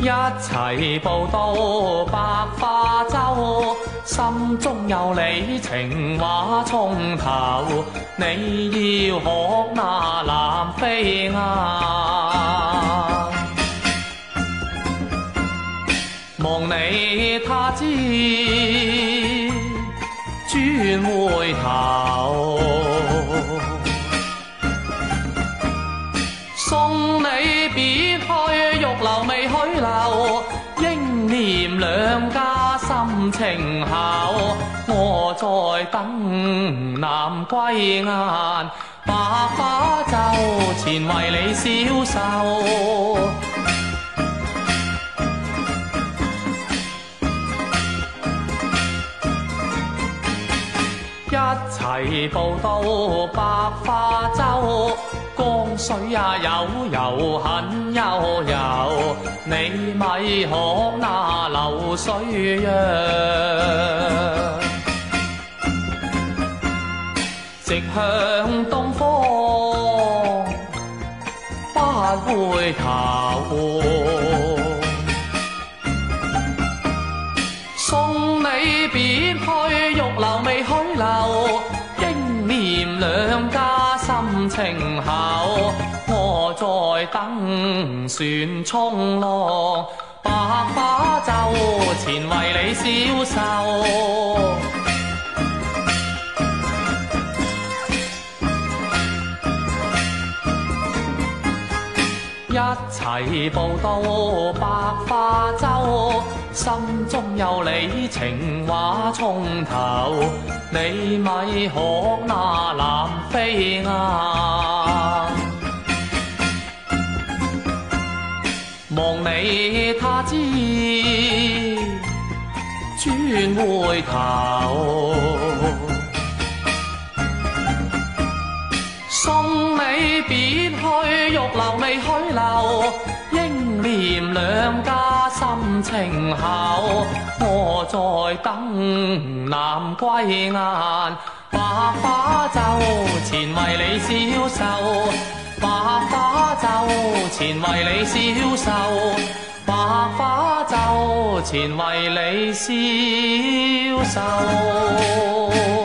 一齊步到百花洲，心中有你情話從頭。你要學那南飛雁，望你他朝轉回頭，送你別去，玉樓未許留，應念兩家心情厚。我在等南歸雁，百花洲前為你消愁。一齊步到百花洲，江水呀悠悠很悠悠，你咪學那流水樣，直向東方不回頭。送你別去，玉樓未許留，應念兩家心情厚。我在等船衝浪，百花洲前為你消愁。一齊步到百花洲，心中有你情話從頭。你咪學那南飛雁，望你他朝轉回頭，送你別去，玉樓未許留，應念兩家心情厚。我在等南歸雁，百花洲前為你消愁，百花洲前為你消愁，百花洲前為你消愁。